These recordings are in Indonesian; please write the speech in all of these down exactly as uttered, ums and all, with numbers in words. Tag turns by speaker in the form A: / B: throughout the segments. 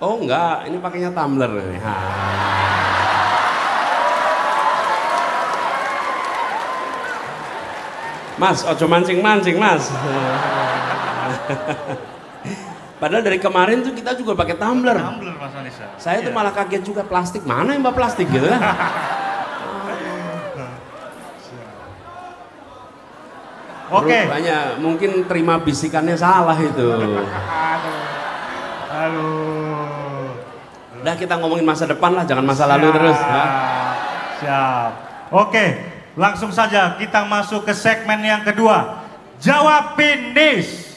A: Oh enggak, ini pakainya tumbler nih. Ha. Mas, ojo mancing-mancing mas. Padahal dari kemarin tuh kita juga pakai tumbler.
B: Tumbler Mas Anissa.
A: Saya tuh malah kaget juga, plastik mana yang mbak plastik gitu kan?
B: Oke.
A: Rupanya mungkin terima bisikannya salah itu.
B: Aduh.
A: Udah kita ngomongin masa depan lah, jangan masa lalu terus. Ya.
B: Siap. Oke, langsung saja kita masuk ke segmen yang kedua. Jawab finish.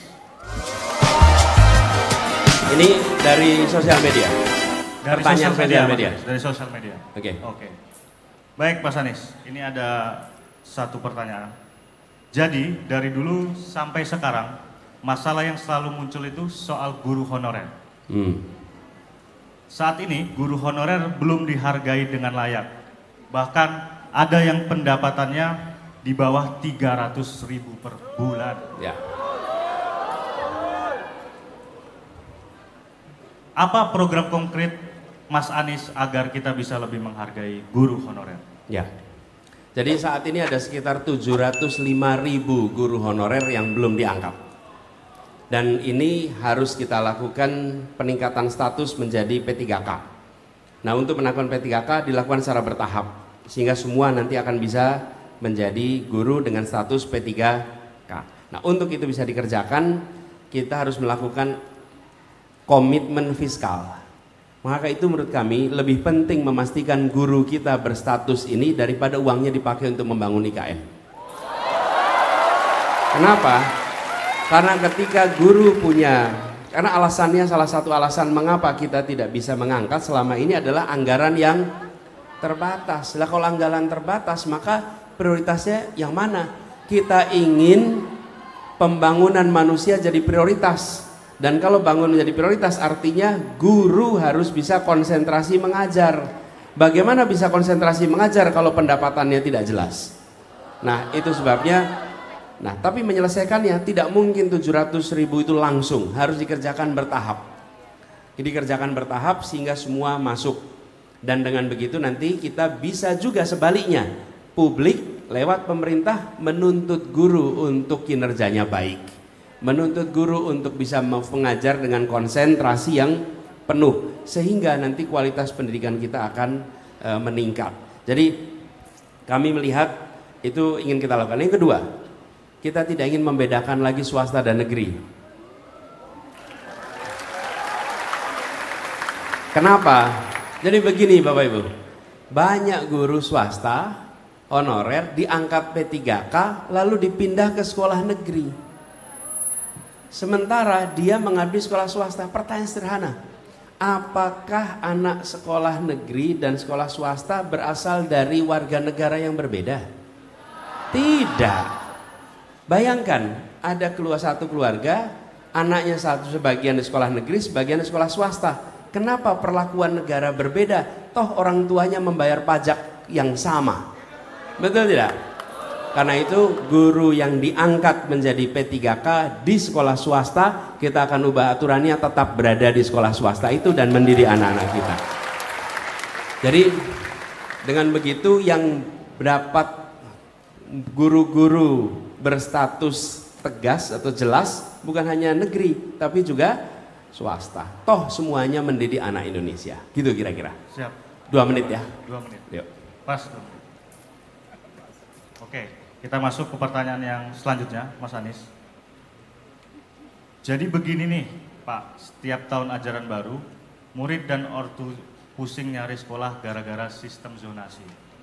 A: Ini dari sosial media.
B: Dari
A: Pertanyaan
B: sosial media,
A: media.
B: Mas, dari sosial media.
A: Oke. Okay.
B: Oke. Baik Mas Anies, ini ada satu pertanyaan. Jadi dari dulu sampai sekarang masalah yang selalu muncul itu soal guru honorer.
A: Hmm.
B: Saat ini guru honorer belum dihargai dengan layak. Bahkan ada yang pendapatannya di bawah tiga ratus ribu per bulan.
A: Ya.
B: Apa program konkret Mas Anies agar kita bisa lebih menghargai guru honorer?
A: Ya. Jadi saat ini ada sekitar tujuh ratus lima ribu guru honorer yang belum diangkat. Dan ini harus kita lakukan peningkatan status menjadi P tiga K. Nah, untuk melakukan P tiga K dilakukan secara bertahap sehingga semua nanti akan bisa menjadi guru dengan status P tiga K. Nah, untuk itu bisa dikerjakan, kita harus melakukan komitmen fiskal. Maka itu menurut kami lebih penting memastikan guru kita berstatus ini daripada uangnya dipakai untuk membangun I K N. Kenapa? Karena ketika guru punya, karena alasannya salah satu alasan mengapa kita tidak bisa mengangkat selama ini adalah anggaran yang terbatas. Lah kalau anggaran terbatas maka prioritasnya yang mana? Kita ingin pembangunan manusia jadi prioritas. Dan kalau bangun menjadi prioritas artinya guru harus bisa konsentrasi mengajar. Bagaimana bisa konsentrasi mengajar kalau pendapatannya tidak jelas? Nah itu sebabnya, nah tapi menyelesaikannya tidak mungkin tujuh ratus ribu itu langsung, harus dikerjakan bertahap. Dikerjakan bertahap sehingga semua masuk. Dan dengan begitu nanti kita bisa juga sebaliknya, publik lewat pemerintah menuntut guru untuk kinerjanya baik. Menuntut guru untuk bisa mengajar dengan konsentrasi yang penuh sehingga nanti kualitas pendidikan kita akan e, meningkat. Jadi kami melihat itu ingin kita lakukan. Yang kedua, kita tidak ingin membedakan lagi swasta dan negeri. Kenapa? Jadi begini Bapak Ibu, banyak guru swasta honorer diangkat P tiga K lalu dipindah ke sekolah negeri. Sementara dia mengabdi sekolah swasta. Pertanyaan sederhana, apakah anak sekolah negeri dan sekolah swasta berasal dari warga negara yang berbeda? Tidak. Bayangkan ada keluar satu keluarga, anaknya satu sebagian di sekolah negeri, sebagian di sekolah swasta. Kenapa perlakuan negara berbeda? Toh orang tuanya membayar pajak yang sama. Betul tidak? Karena itu guru yang diangkat menjadi P tiga K di sekolah swasta, kita akan ubah aturannya tetap berada di sekolah swasta itu dan mendidik anak-anak kita. Jadi dengan begitu yang dapat guru-guru berstatus tegas atau jelas bukan hanya negeri tapi juga swasta. Toh semuanya mendidik anak Indonesia. Gitu kira-kira.
B: Siap.
A: Dua menit ya.
B: Dua menit.
A: Yuk.
B: Pas. Oke. Kita masuk ke pertanyaan yang selanjutnya, Mas Anies. Jadi begini nih, Pak, setiap tahun ajaran baru, murid dan ortu pusing nyari sekolah gara-gara sistem zonasi.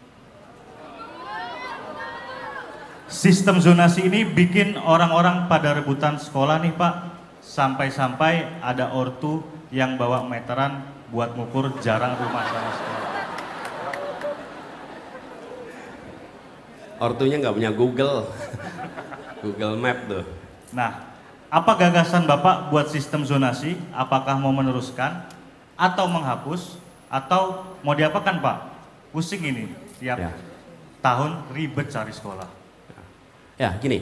B: Sistem zonasi ini bikin orang-orang pada rebutan sekolah nih, Pak. Sampai-sampai ada ortu yang bawa meteran buat ngukur jarak rumah sama sekolah.
A: Ortunya nggak punya Google, Google Map tuh.
B: Nah, apa gagasan Bapak buat sistem zonasi? Apakah mau meneruskan atau menghapus atau mau diapakan Pak? Pusing ini tiap ya. tahun ribet cari sekolah.
A: Ya gini,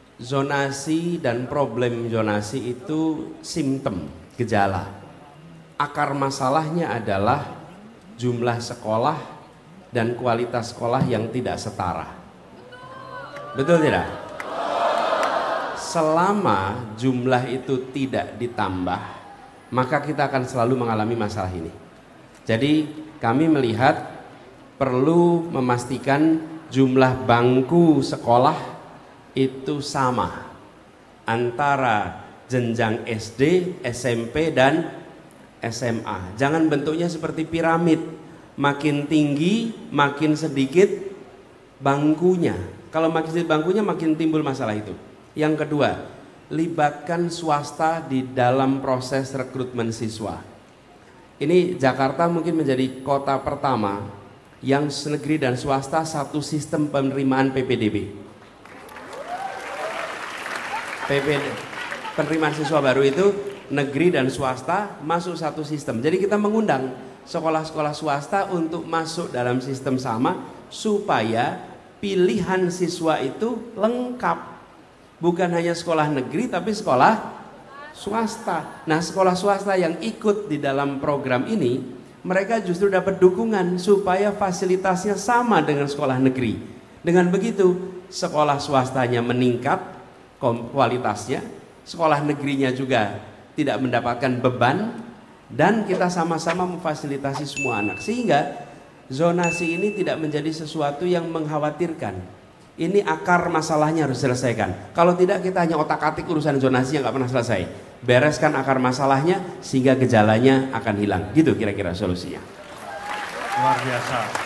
A: zonasi dan problem zonasi itu simptom, gejala. akar masalahnya adalah jumlah sekolah dan kualitas sekolah yang tidak setara. Betul tidak? Selama jumlah itu tidak ditambah, maka kita akan selalu mengalami masalah ini. Jadi kami melihat perlu memastikan jumlah bangku sekolah itu sama antara jenjang S D, S M P, dan S M A. Jangan bentuknya seperti piramid, makin tinggi makin sedikit bangkunya. Kalau makin sedikit bangkunya makin timbul masalah itu. Yang kedua, libatkan swasta di dalam proses rekrutmen siswa. Ini Jakarta mungkin menjadi kota pertama yang negeri dan swasta satu sistem penerimaan P P D B. P P D, penerimaan siswa baru itu negeri dan swasta masuk satu sistem. Jadi kita mengundang sekolah-sekolah swasta untuk masuk dalam sistem sama supaya pilihan siswa itu lengkap. Bukan hanya sekolah negeri tapi sekolah swasta. Nah, sekolah swasta yang ikut di dalam program ini, mereka justru dapat dukungan supaya fasilitasnya sama dengan sekolah negeri. Dengan begitu, sekolah swastanya meningkat kualitasnya, sekolah negerinya juga tidak mendapatkan beban, dan kita sama-sama memfasilitasi semua anak. Sehingga zonasi ini tidak menjadi sesuatu yang mengkhawatirkan. Ini akar masalahnya harus diselesaikan. Kalau tidak, kita hanya otak-atik urusan zonasi yang nggak pernah selesai. Bereskan akar masalahnya sehingga gejalanya akan hilang. Gitu kira-kira solusinya.
B: Luar biasa.